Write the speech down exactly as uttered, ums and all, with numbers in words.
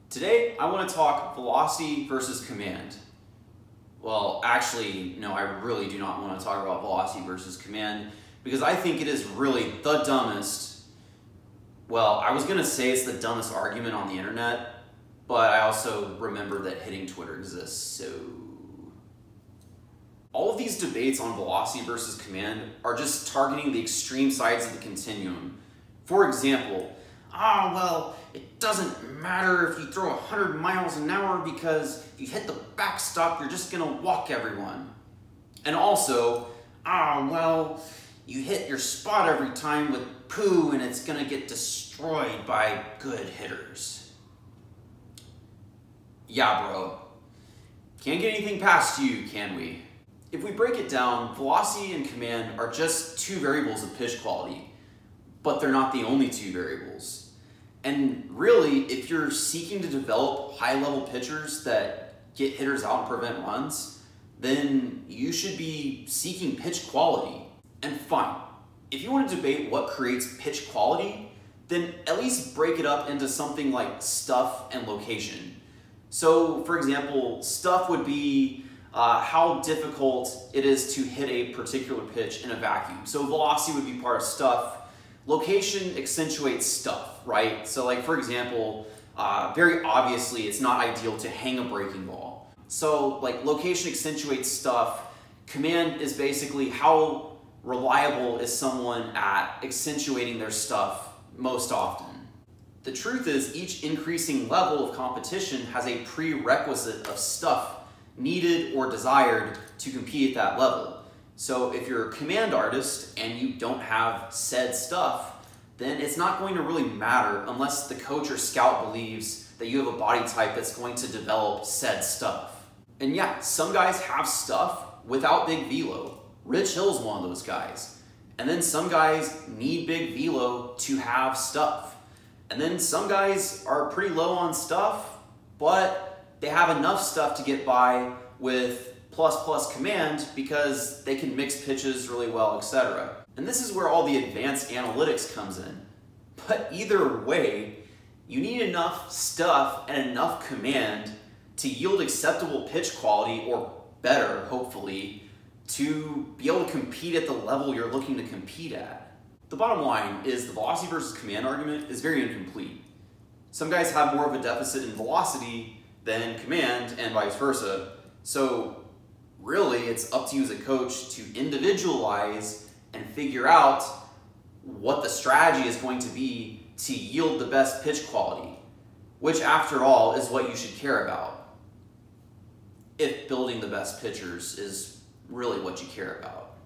Today, I want to talk velocity versus command. Well, actually, no, I really do not want to talk about velocity versus command because I think it is really the dumbest. Well, I was going to say it's the dumbest argument on the internet, but I also remember that hitting Twitter exists, so... All of these debates on velocity versus command are just targeting the extreme sides of the continuum. For example, ah, oh, well, it doesn't matter if you throw one hundred miles an hour because if you hit the backstop, you're just gonna walk everyone. And also, ah, oh, well, you hit your spot every time with poo and it's gonna get destroyed by good hitters. Yeah, bro. Can't get anything past you, can we? If we break it down, velocity and command are just two variables of pitch quality, but they're not the only two variables. And really, if you're seeking to develop high-level pitchers that get hitters out and prevent runs, then you should be seeking pitch quality. And fine, if you want to debate what creates pitch quality, then at least break it up into something like stuff and location. So, for example, stuff would be uh, how difficult it is to hit a particular pitch in a vacuum. So velocity would be part of stuff. Location accentuates stuff, right? So like, for example, uh, very obviously it's not ideal to hang a breaking ball. So like location accentuates stuff. Command is basically how reliable is someone at accentuating their stuff most often. The truth is each increasing level of competition has a prerequisite of stuff needed or desired to compete at that level. So if you're a command artist and you don't have said stuff, then it's not going to really matter unless the coach or scout believes that you have a body type that's going to develop said stuff. And yeah, some guys have stuff without big velo. Rich Hill's one of those guys. And then some guys need big velo to have stuff. And then some guys are pretty low on stuff, but they have enough stuff to get by with plus plus command because they can mix pitches really well, et cetera. And this is where all the advanced analytics comes in. But either way, you need enough stuff and enough command to yield acceptable pitch quality, or better, hopefully, to be able to compete at the level you're looking to compete at. The bottom line is the velocity versus command argument is very incomplete. Some guys have more of a deficit in velocity than command and vice versa. So really, it's up to you as a coach to individualize and figure out what the strategy is going to be to yield the best pitch quality, which after all is what you should care about, if building the best pitchers is really what you care about.